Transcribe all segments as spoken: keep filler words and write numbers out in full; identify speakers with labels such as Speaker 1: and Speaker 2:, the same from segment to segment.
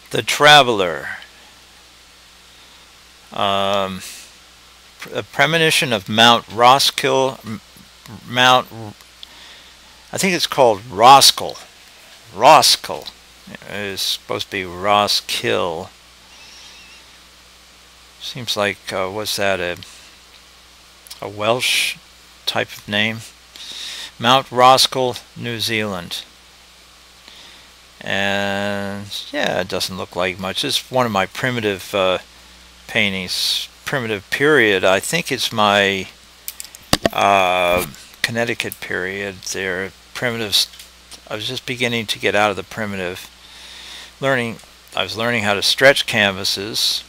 Speaker 1: The Traveler. Um, a premonition of Mount Roskill. Mount, I think it's called Roskill. Roskill. It's supposed to be Roskill. Seems like, uh, what's that, a, a Welsh type of name? Mount Roskill, New Zealand. And yeah, it doesn't look like much. This is one of my primitive uh, paintings. Primitive period. I think it's my uh, Connecticut period. There, primitives. I was just beginning to get out of the primitive. Learning. I was learning how to stretch canvases.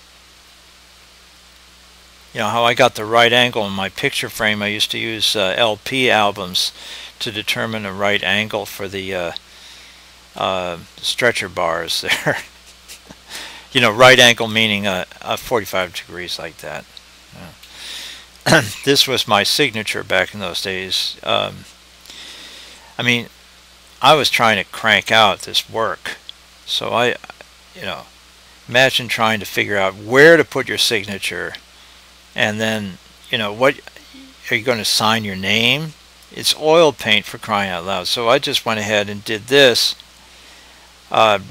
Speaker 1: You know how I got the right angle in my picture frame. I used to use uh, L P albums to determine the right angle for the uh, uh, stretcher bars there. You know, right angle meaning uh, uh, forty-five degrees like that. Yeah. This was my signature back in those days. Um, I mean, I was trying to crank out this work, so I, you know, imagine trying to figure out where to put your signature. And then, you know, what are you going to sign your name? It's oil paint, for crying out loud. So I just went ahead and did this. Uh,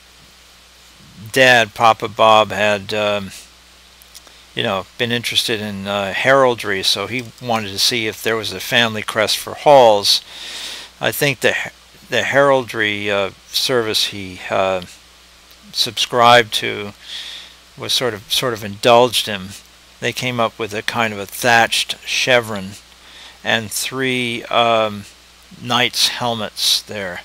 Speaker 1: Dad, Papa Bob, had, um, you know, been interested in uh, heraldry, so he wanted to see if there was a family crest for Halls. I think the the heraldry uh, service he uh, subscribed to was sort of sort of indulged him. They came up with a kind of a thatched chevron and three um, knights' helmets there.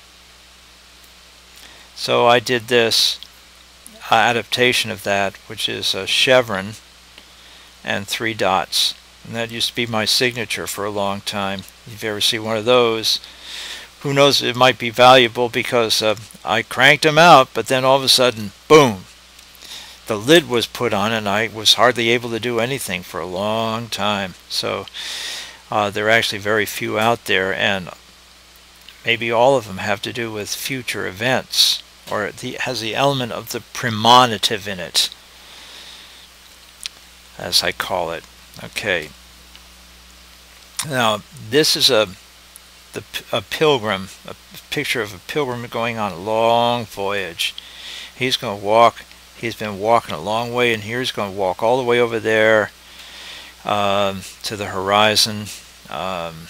Speaker 1: So I did this uh, adaptation of that, which is a chevron and three dots. And that used to be my signature for a long time. If you ever see one of those, who knows, it might be valuable because uh, I cranked them out, but then all of a sudden, boom! The lid was put on and I was hardly able to do anything for a long time. So uh, there are actually very few out there, and maybe all of them have to do with future events, or the, has the element of the premonitive in it, as I call it. Okay. Now this is a the a pilgrim, a picture of a pilgrim going on a long voyage. He's going to walk. He's been walking a long way, and here he's going to walk all the way over there um, to the horizon. Um,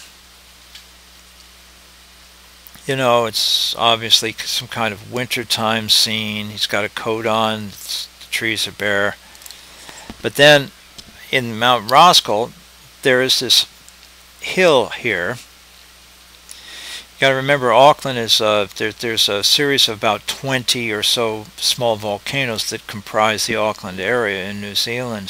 Speaker 1: you know, it's obviously some kind of wintertime scene. He's got a coat on. It's, the trees are bare. But then in Mount Roskill, there is this hill here. You got to remember, Auckland is uh, there, there's a series of about twenty or so small volcanoes that comprise the Auckland area in New Zealand.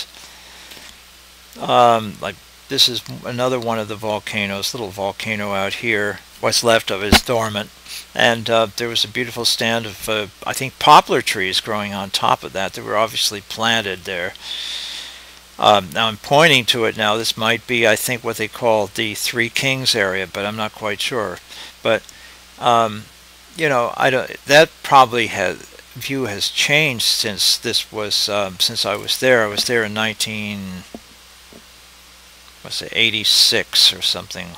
Speaker 1: Um, like this is another one of the volcanoes, little volcano out here. What's left of it is dormant, and uh, there was a beautiful stand of uh, I think poplar trees growing on top of that. They were obviously planted there. Um, now I'm pointing to it now. This might be, I think, what they call the Three Kings area, but I'm not quite sure. But um, you know, I don't. That probably has view has changed since this was um, since I was there. I was there in nineteen, what's it, eighty-six or something.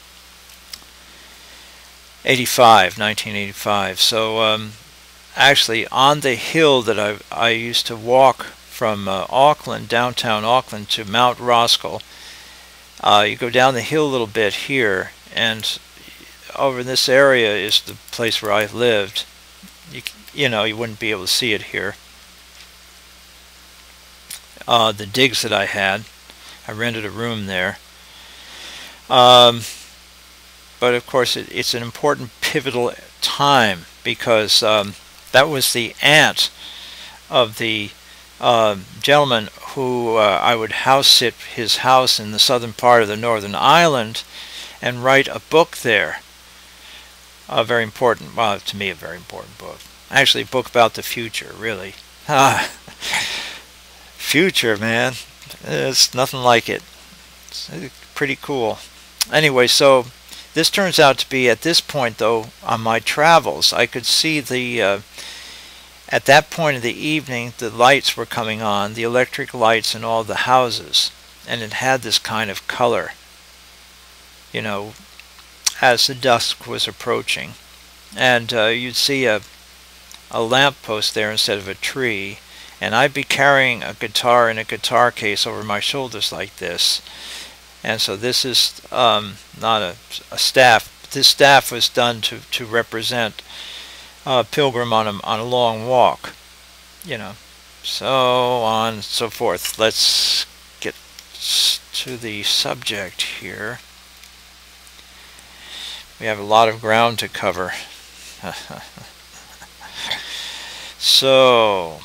Speaker 1: eighty-five, nineteen eighty-five. So um, actually, on the hill that I I used to walk from uh, Auckland, downtown Auckland, to Mount Roskill, uh, you go down the hill a little bit here, and over in this area is the place where I lived. You, you know, you wouldn't be able to see it here. Uh, the digs that I had, I rented a room there. Um, but of course, it, it's an important pivotal time because um, that was the aunt of the uh, gentleman who uh, I would house sit his house in the southern part of the Northern Island and write a book there. A very important, well, to me, a very important book. Actually, a book about the future, really. Ah, future, man. It's nothing like it. It's pretty cool. Anyway, so this turns out to be, at this point, though, on my travels, I could see the uh, At that point in the evening, the lights were coming on, the electric lights in all the houses, and it had this kind of color, you know, as the dusk was approaching. And uh, you'd see a, a lamppost there instead of a tree, and I'd be carrying a guitar in a guitar case over my shoulders like this. And so this is um, not a, a staff. This staff was done to, to represent a pilgrim on a, on a long walk, you know, so on and so forth. Let's get to the subject here. We have a lot of ground to cover. So,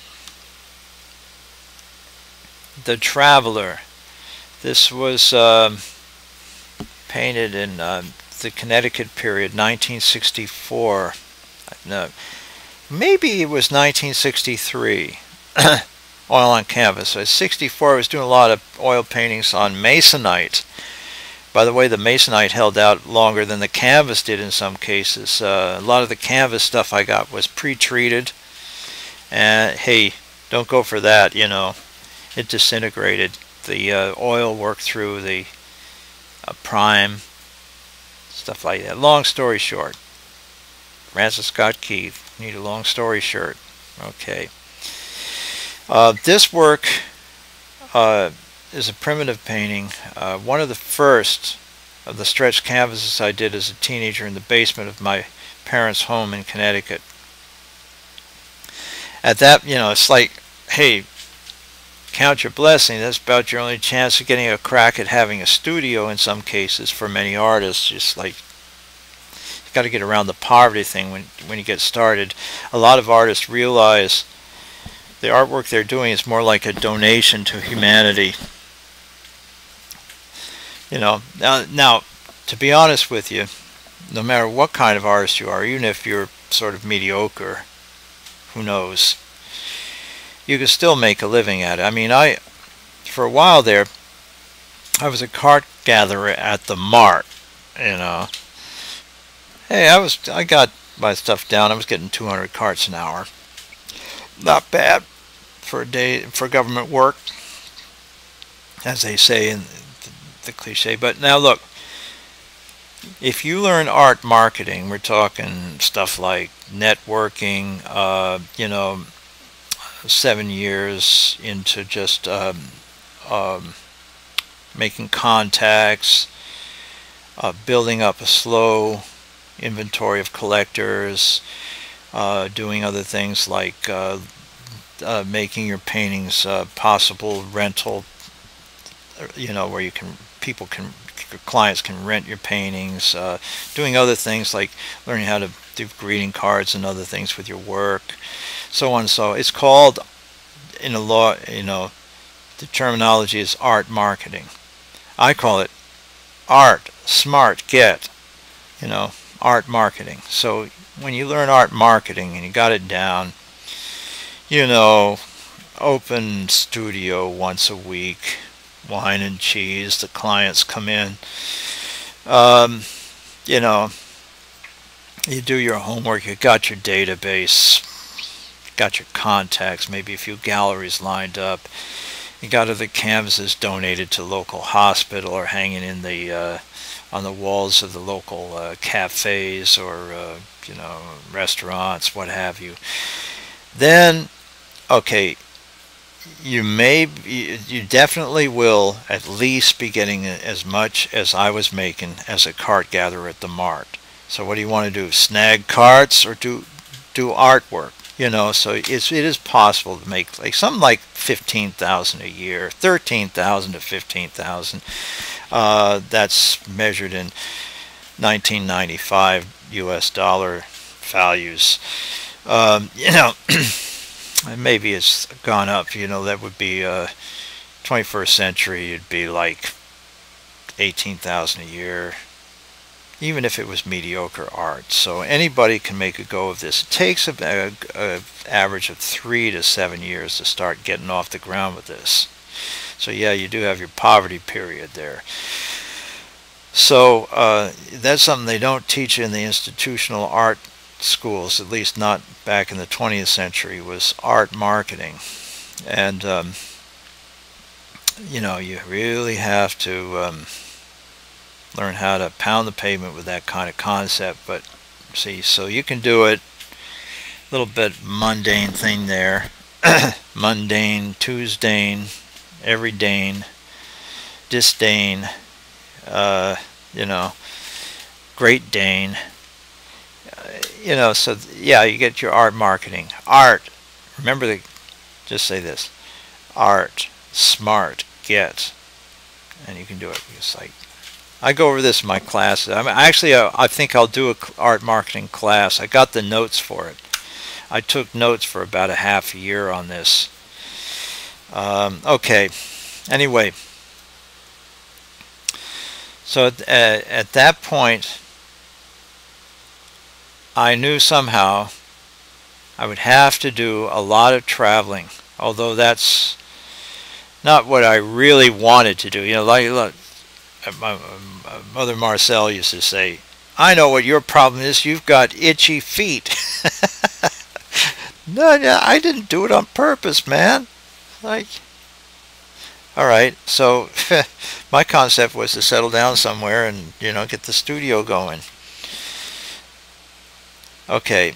Speaker 1: the Traveler. This was uh, painted in uh, the Connecticut period, nineteen sixty-four. No, maybe it was nineteen sixty-three. Oil on canvas. So sixty-four, I was doing a lot of oil paintings on masonite. By the way, the masonite held out longer than the canvas did in some cases. Uh, a lot of the canvas stuff I got was pre-treated. And hey, don't go for that, you know. It disintegrated. The uh, oil worked through the uh, prime, stuff like that. Long story short, Francis Scott Key, need a long story short. Okay. Uh, this work uh, is a primitive painting. Uh, one of the first of the stretched canvases I did as a teenager in the basement of my parents' home in Connecticut. At that, you know, it's like, hey, count your blessing. That's about your only chance of getting a crack at having a studio in some cases for many artists. Just like, you got to get around the poverty thing when, when you get started. A lot of artists realize the artwork they're doing is more like a donation to humanity. You know, now, now, to be honest with you, no matter what kind of artist you are, even if you're sort of mediocre, who knows, you can still make a living at it. I mean, I, for a while there, I was a cart gatherer at the Mart, you know. Hey, I was, I got my stuff down. I was getting two hundred carts an hour. Not bad for a day, for government work, as they say in the, the cliche. But now look, if you learn art marketing, we're talking stuff like networking, uh, you know, seven years into just um, um, making contacts, uh, building up a slow inventory of collectors, uh, doing other things like uh, uh, making your paintings uh, possible rental, you know, where you can, people can, clients can rent your paintings, uh, doing other things like learning how to do greeting cards and other things with your work, so on and so. It's called, in a law, you know, the terminology is art marketing. I call it art smart get, you know, art marketing. So when you learn art marketing and you got it down, you know, open studio once a week, wine and cheese, the clients come in, um, you know, you do your homework, you got your database, got your contacts, maybe a few galleries lined up, you got other canvases donated to local hospital or hanging in the uh, on the walls of the local uh, cafes or uh, you know, restaurants, what have you. Then, okay, you may, you definitely will at least be getting as much as I was making as a cart gatherer at the Mart. So what do you want to do? Snag carts or do do artwork? You know, so it's, it is possible to make like something like fifteen thousand a year, thirteen thousand to fifteen thousand. Uh, that's measured in nineteen ninety-five U S dollar values. Um, you know, maybe it's gone up. You know, that would be uh, twenty-first century. It'd be like eighteen thousand a year, even if it was mediocre art. So anybody can make a go of this. It takes a, a, a average of three to seven years to start getting off the ground with this. So yeah, you do have your poverty period there. So uh, that's something they don't teach in the institutional art schools, at least not back in the twentieth century, was art marketing. And um, you know, you really have to um, learn how to pound the pavement with that kind of concept. But see, so you can do it, a little bit mundane thing there. Mundane, Tuesdane, everydane, disdain, uh, you know, Great Dane, uh, you know, so yeah, you get your art marketing. Art, remember the, just say this, art, smart, get, and you can do it. It's like, I go over this in my classes. I mean, actually, I, I think I'll do a art marketing class. I got the notes for it. I took notes for about a half a year on this. Um, okay, anyway, so at, uh, at that point, I knew somehow I would have to do a lot of traveling, although that's not what I really wanted to do. You know, like, like my, my mother Marcel used to say, I know what your problem is, you've got itchy feet. No, no, I didn't do it on purpose, man. Like, all right, so my concept was to settle down somewhere and, you know, get the studio going. Okay.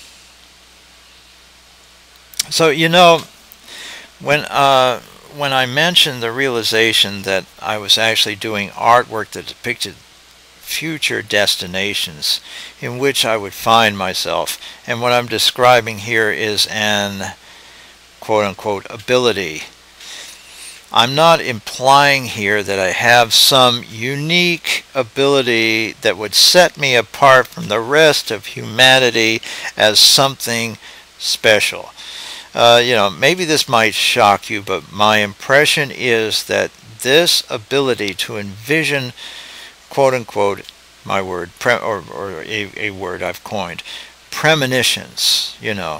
Speaker 1: So, you know, when uh, when I mentioned the realization that I was actually doing artwork that depicted future destinations in which I would find myself, and what I'm describing here is an quote-unquote ability. I'm not implying here that I have some unique ability that would set me apart from the rest of humanity as something special. Uh, you know, maybe this might shock you, but my impression is that this ability to envision, quote-unquote, my word, pre or, or a, a word I've coined, premonitions, you know.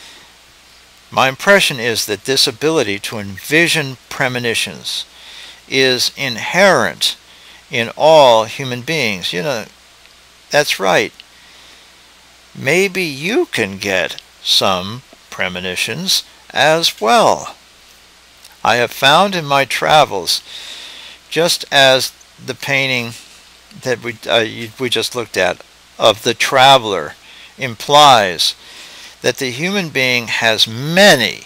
Speaker 1: My impression is that this ability to envision premonitions is inherent in all human beings. You know, that's right. Maybe you can get some premonitions as well. I have found in my travels, just as the painting that we, uh, we just looked at of the traveler implies, that the human being has many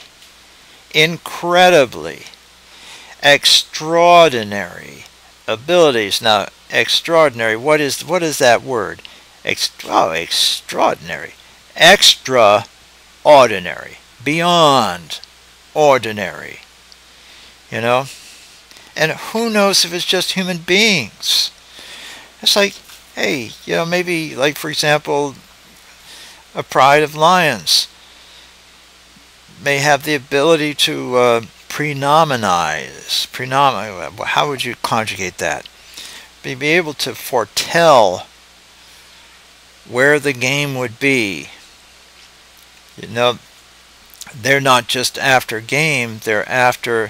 Speaker 1: incredibly extraordinary abilities. Now, extraordinary, what is what is that word? Ext oh, extraordinary. Extraordinary. Beyond ordinary. You know? And who knows if it's just human beings? It's like, hey, you know, maybe, like, for example, a pride of lions may have the ability to uh, prenominize. Prenom how would you conjugate that? Be, be able to foretell where the game would be. You know, they're not just after game, they're after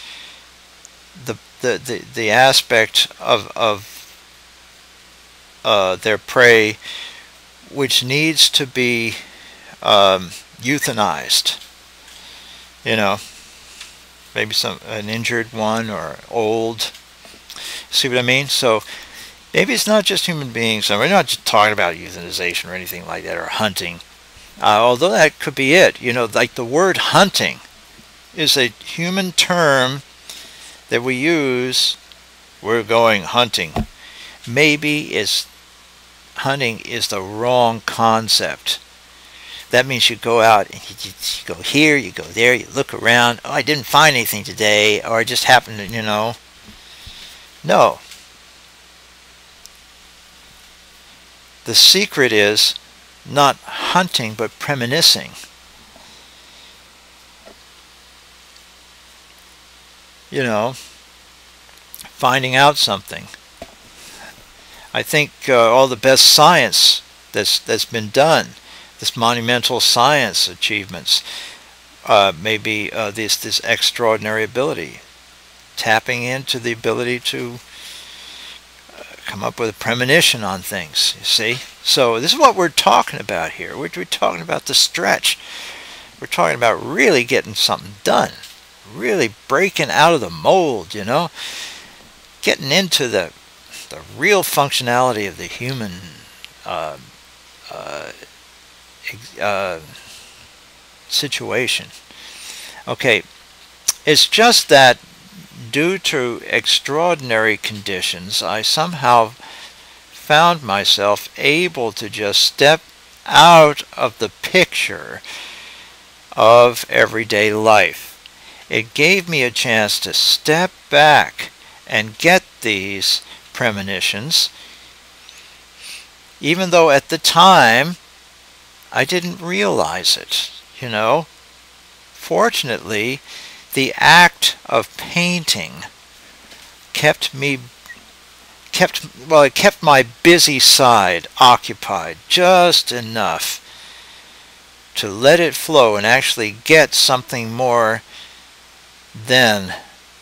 Speaker 1: the the, the, the aspect of, of uh, their prey which needs to be um, euthanized. You know, maybe some an injured one or old. See what I mean? So maybe it's not just human beings. I mean, we're not just talking about euthanization or anything like that, or hunting. Uh, although that could be it. You know, like the word hunting is a human term that we use. We're going hunting. Maybe it's hunting is the wrong concept. That means you go out and you, you go here, you go there, you look around. Oh, I didn't find anything today, or I just happened to, you know. No. The secret is not hunting, but premonitioning. You know, finding out something. I think uh, all the best science that's that's been done, this monumental science achievements, uh, maybe uh, this this extraordinary ability, tapping into the ability to uh, come up with a premonition on things, you see. So this is what we're talking about here. We're, we're talking about the stretch. We're talking about really getting something done, really breaking out of the mold, you know, getting into the the real functionality of the human uh, uh, uh, situation. Okay, it's just that due to extraordinary conditions, I somehow found myself able to just step out of the picture of everyday life. It gave me a chance to step back and get these premonitions, even though at the time I didn't realize it, you know. Fortunately, the act of painting kept me kept well it kept my busy side occupied just enough to let it flow and actually get something more than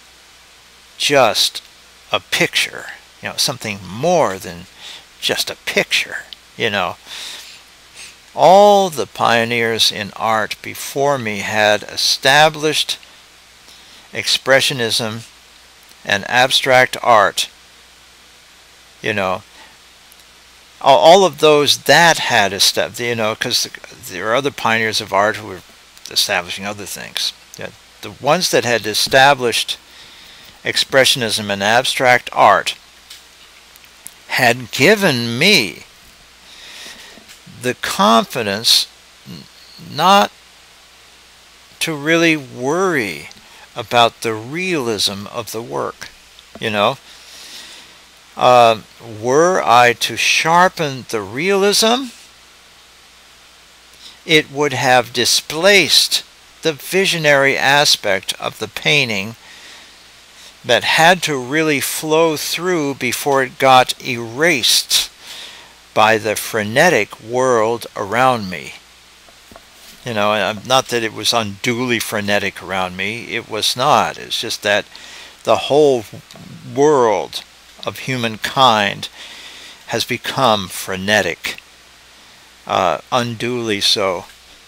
Speaker 1: just a picture, you know, something more than just a picture, you know. All the pioneers in art before me had established expressionism and abstract art, you know. All of those that had established, you know, because there are other pioneers of art who were establishing other things. Yeah, the ones that had established expressionism and abstract art had given me the confidence not to really worry about the realism of the work, you know. Uh, were I to sharpen the realism, it would have displaced the visionary aspect of the painting that had to really flow through before it got erased by the frenetic world around me. You know, not that it was unduly frenetic around me. It was not. It's just that the whole world of humankind has become frenetic, uh, unduly so.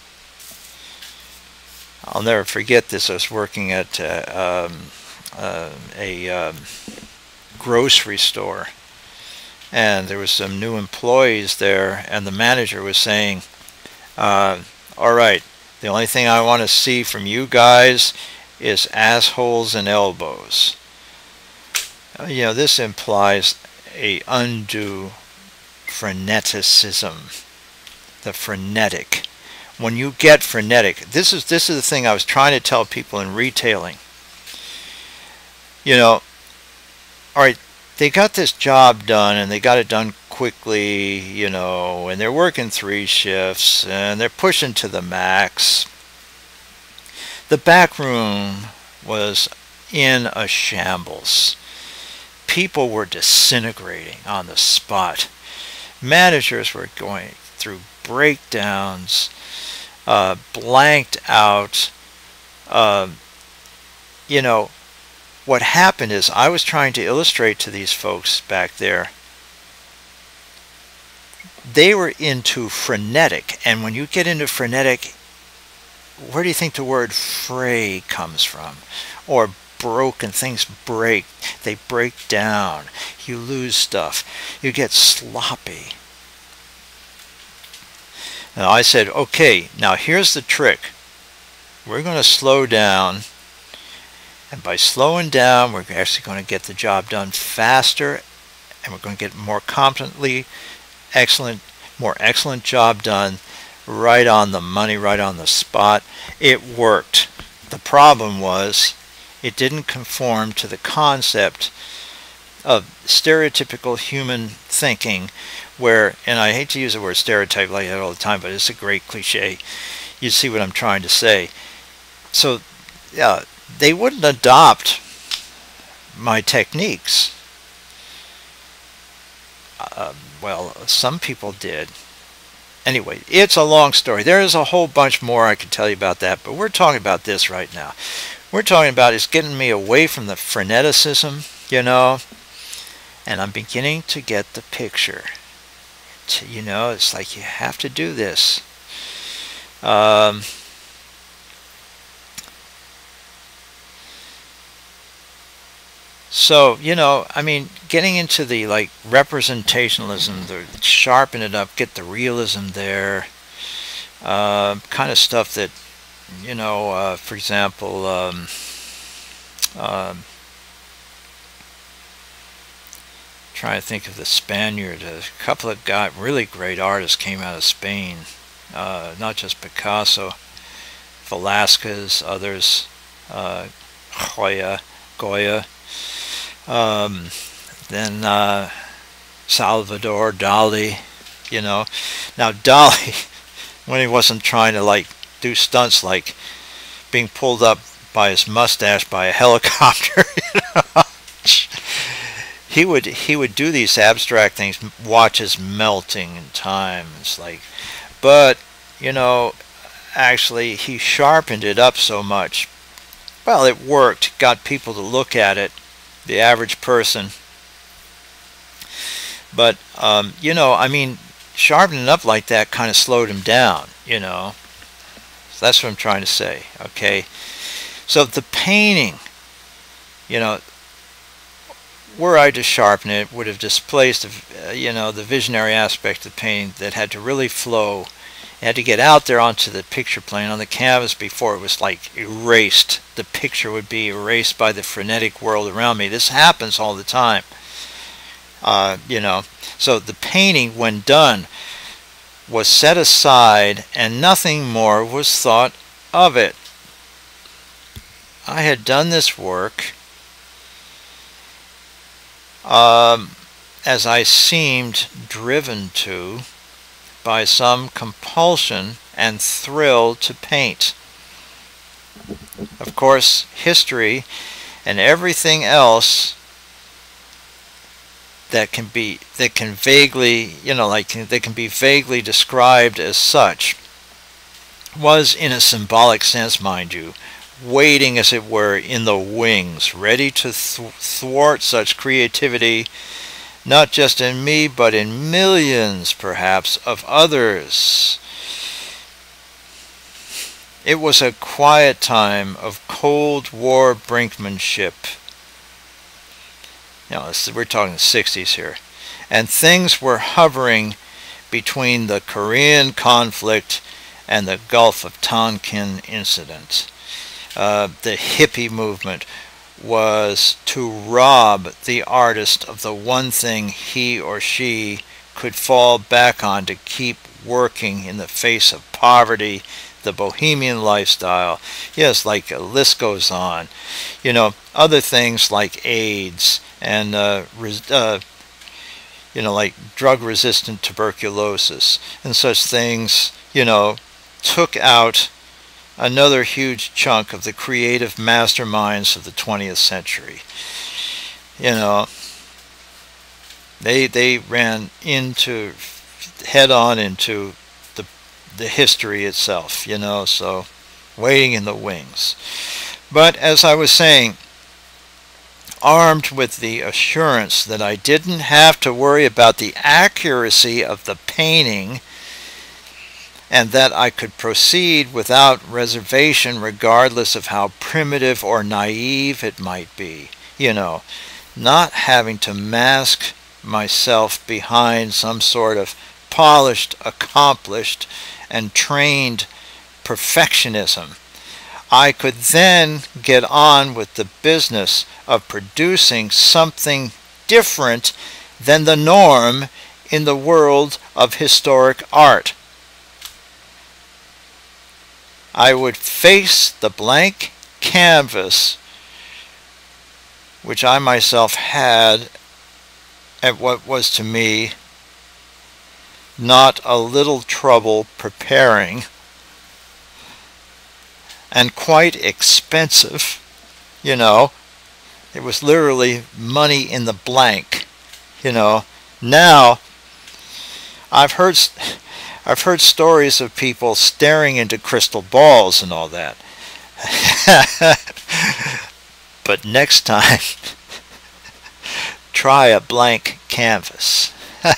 Speaker 1: I'll never forget this. I was working at uh, um, uh, a um, grocery store, and there was some new employees there, and the manager was saying, uh, all right, the only thing I want to see from you guys is assholes and elbows. Uh, you know, this implies a undue freneticism, the frenetic. When you get frenetic, this is this is the thing I was trying to tell people in retailing. You know, all right, they got this job done and they got it done quickly, you know, and they're working three shifts and they're pushing to the max. The back room was in a shambles. People were disintegrating on the spot. Managers were going through breakdowns, uh, blanked out. Uh, you know, what happened is I was trying to illustrate to these folks back there, they were into frenetic, and when you get into frenetic, where do you think the word fray comes from? Or broken, things break, they break down, you lose stuff, you get sloppy. Now I said, okay, now here's the trick. We're going to slow down, and by slowing down, we're actually going to get the job done faster, and we're going to get more competently, excellent, more excellent job done, right on the money, right on the spot. It worked. The problem was, it didn't conform to the concept of stereotypical human thinking where, and I hate to use the word stereotype like that all the time, but it's a great cliche. You see what I'm trying to say. So, yeah, they wouldn't adopt my techniques. Uh, well, some people did. Anyway, it's a long story. There is a whole bunch more I could tell you about that, but we're talking about this right now. We're talking about is getting me away from the freneticism, you know, And I'm beginning to get the picture. You know, it's like you have to do this. Um, so, you know, I mean, getting into the, like, representationalism, the sharpen it up, get the realism there, uh, kind of stuff that, you know, uh, for example, um, uh, trying to think of the Spaniard, a couple of guys, really great artists came out of Spain, uh, not just Picasso, Velázquez, others, uh, Goya, Goya, um, then uh, Salvador Dali, you know. Now Dali, when he wasn't trying to like do stunts like being pulled up by his mustache by a helicopter, you know, he would he would do these abstract things, watches melting in time. It's like, but you know, actually he sharpened it up so much. Well, it worked, got people to look at it, the average person. But um, you know, I mean, sharpening it up like that kind of slowed him down. You know, so that's what I'm trying to say. Okay, so the painting, you know, were I to sharpen it, would have displaced, uh, you know, the visionary aspect of the painting that had to really flow. It had to get out there onto the picture plane on the canvas before it was like erased. The picture would be erased by the frenetic world around me. This happens all the time, uh, you know. So the painting, when done, was set aside and nothing more was thought of it. I had done this work Um, as I seemed driven to by some compulsion and thrill to paint. Of course, history and everything else that can be that can vaguely, you know, like that can be vaguely described as such, was in a symbolic sense, mind you, waiting, as it were, in the wings, ready to th thwart such creativity, not just in me, but in millions, perhaps, of others. It was a quiet time of Cold War brinkmanship. You know, we're talking the sixties here. And things were hovering between the Korean conflict and the Gulf of Tonkin incident. Uh, the hippie movement was to rob the artist of the one thing he or she could fall back on to keep working in the face of poverty, the bohemian lifestyle. Yes, like a list goes on. You know, other things like AIDS and, uh, uh, you know, like drug-resistant tuberculosis and such things, you know, took out another huge chunk of the creative masterminds of the twentieth century. You know, they they ran into head on into the the history itself, you know, so waiting in the wings. But as I was saying, armed with the assurance that I didn't have to worry about the accuracy of the painting, and that I could proceed without reservation regardless of how primitive or naive it might be. You know, not having to mask myself behind some sort of polished, accomplished, and trained perfectionism. I could then get on with the business of producing something different than the norm in the world of historic art. I would face the blank canvas which I myself had at what was to me not a little trouble preparing, and quite expensive. You know, it was literally money in the blank. You know, now I've heard I've heard stories of people staring into crystal balls and all that. But next time, Try a blank canvas.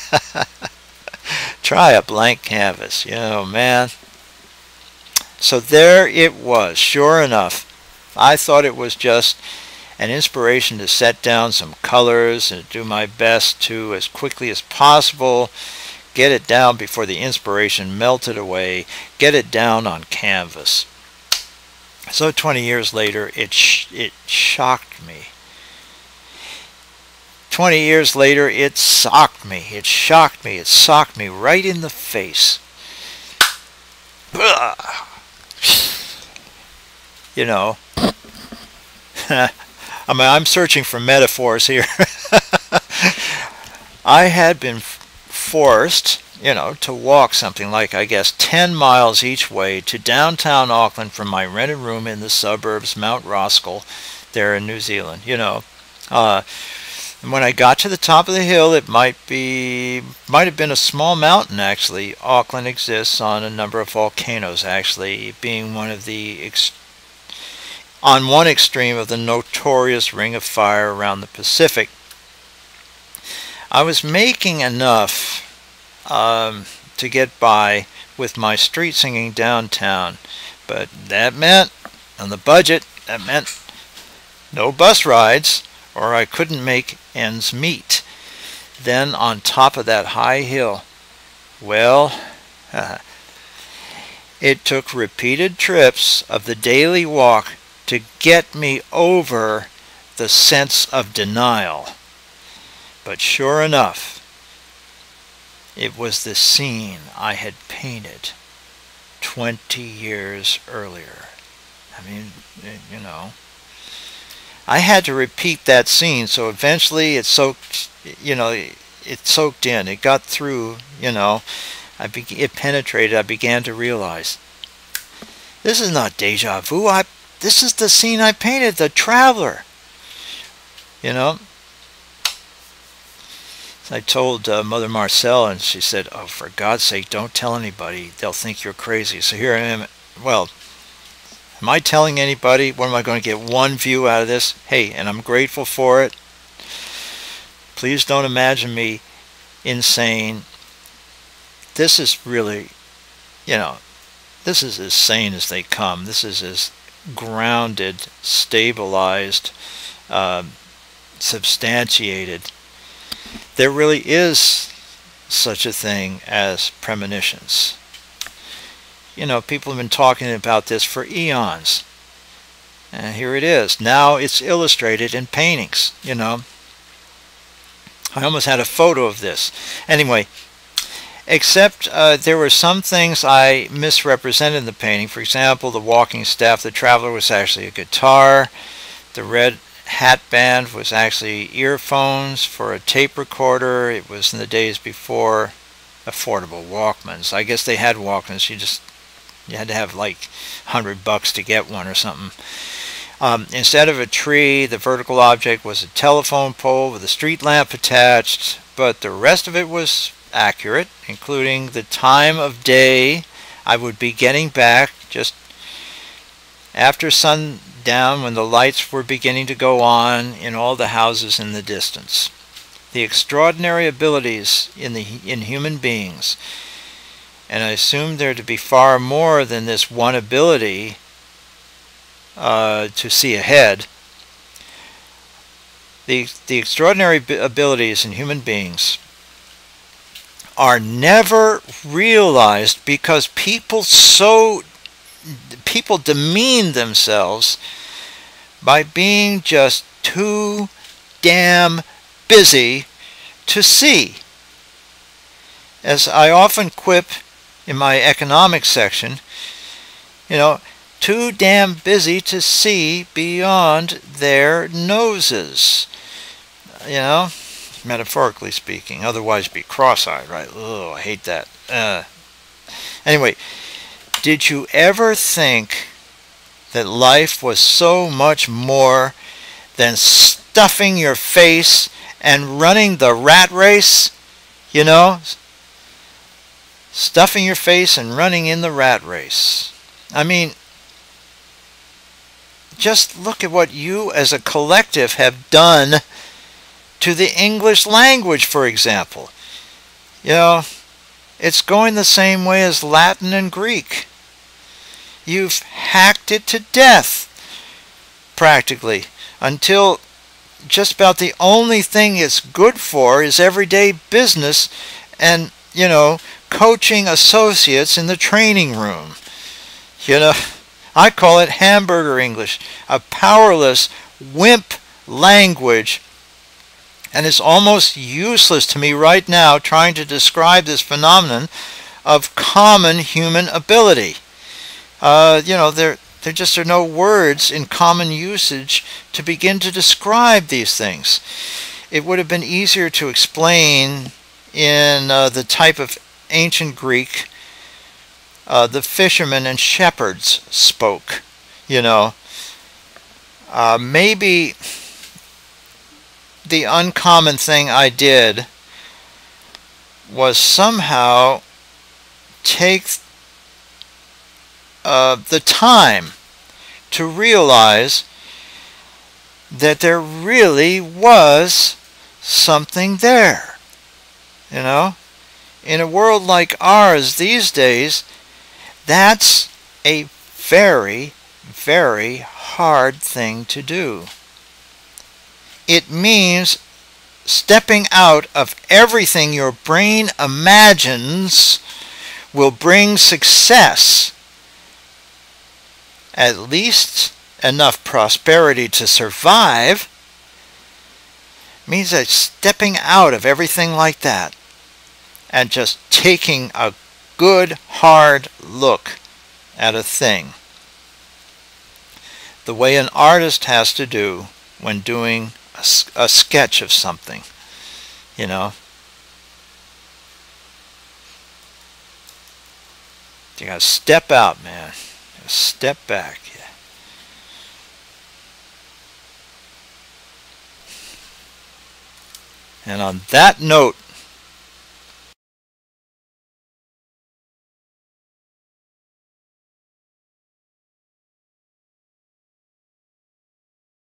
Speaker 1: Try a blank canvas. You know, man. So there it was. Sure enough, I thought it was just an inspiration to set down some colors and do my best to, as quickly as possible, get it down before the inspiration melted away, get it down on canvas. So twenty years later, it, sh it shocked me. twenty years later, it socked me. It shocked me. It socked me right in the face. You know, I mean, I'm searching for metaphors here. I had been forced, you know, to walk something like, I guess, ten miles each way to downtown Auckland from my rented room in the suburbs, Mount Roskill, there in New Zealand, you know. Uh, and when I got to the top of the hill, it might be, might have been a small mountain, actually. Auckland exists on a number of volcanoes, actually, being one of the, ex on one extreme of the notorious Ring of Fire around the Pacific. I was making enough um, to get by with my street singing downtown, but that meant, on the budget, that meant no bus rides, or I couldn't make ends meet. Then on top of that high hill, well, uh, it took repeated trips of the daily walk to get me over the sense of denial. But sure enough, it was the scene I had painted twenty years earlier. I mean, you know, I had to repeat that scene, so eventually it soaked, you know, it soaked in. It got through, you know, I be it penetrated. I began to realize, this is not deja vu. I, this is the scene I painted, the traveler, you know. I told uh, Mother Marcel, and she said, oh, for God's sake, don't tell anybody. They'll think you're crazy. So here I am. Well, am I telling anybody? What am I going to get one view out of this? Hey, and I'm grateful for it. Please don't imagine me insane. This is really, you know, this is as sane as they come. This is as grounded, stabilized, uh, substantiated. There really is such a thing as premonitions. You know, people have been talking about this for eons. And here it is. Now it's illustrated in paintings, you know. I almost had a photo of this. Anyway, except uh, there were some things I misrepresented in the painting. For example, the walking staff, the traveler, was actually a guitar. The red hat band was actually earphones for a tape recorder. It was in the days before affordable Walkmans. I guess they had Walkmans. You just you had to have like a hundred bucks to get one or something. Um, instead of a tree, the vertical object was a telephone pole with a street lamp attached, but the rest of it was accurate, including the time of day I would be getting back just after sundown, when the lights were beginning to go on in all the houses in the distance. The extraordinary abilities in the in human beings, and I assume there to be far more than this one ability uh, to see ahead. The, the extraordinary abilities in human beings are never realized because people so people demean themselves by being just too damn busy to see. As I often quip in my economics section, you know, too damn busy to see beyond their noses, you know, metaphorically speaking. Otherwise be cross-eyed, right? Oh, I hate that. Uh, anyway, did you ever think that life was so much more than stuffing your face and running the rat race? You know, stuffing your face and running in the rat race. I mean, just look at what you as a collective have done to the English language, for example. You know, it's going the same way as Latin and Greek. You've hacked it to death, practically, until just about the only thing it's good for is everyday business and, you know, coaching associates in the training room. You know, I call it hamburger English, a powerless wimp language, and it's almost useless to me right now trying to describe this phenomenon of common human ability. Uh, you know, there there just are no words in common usage to begin to describe these things. It would have been easier to explain in uh, the type of ancient Greek uh, the fishermen and shepherds spoke. You know, uh, maybe the uncommon thing I did was somehow take uh, the time to realize that there really was something there. You know, in a world like ours these days, that's a very, very hard thing to do. It means stepping out of everything your brain imagines will bring success, at least enough prosperity to survive. Means that stepping out of everything like that and just taking a good hard look at a thing, the way an artist has to do when doing a, a sketch of something, you know. You gotta step out, man. You gotta step back. Yeah. And on that note,